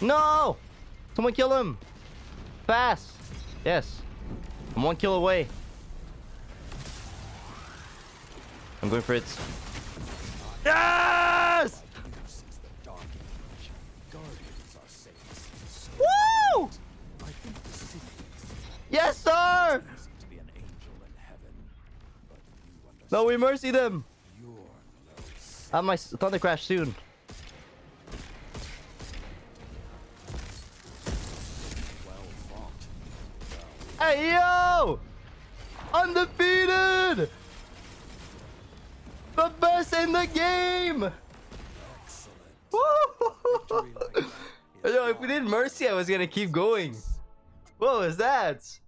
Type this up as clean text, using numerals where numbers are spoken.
No! Someone kill him! Fast! Yes. I'm 1 kill away. I'm going for it. Yes! Woo! Yes, sir! No, we mercy them. I have my thunder crash soon. Hey, yo! Undefeated! The best in the game! Yo, if we did mercy, I was gonna keep going. What was that?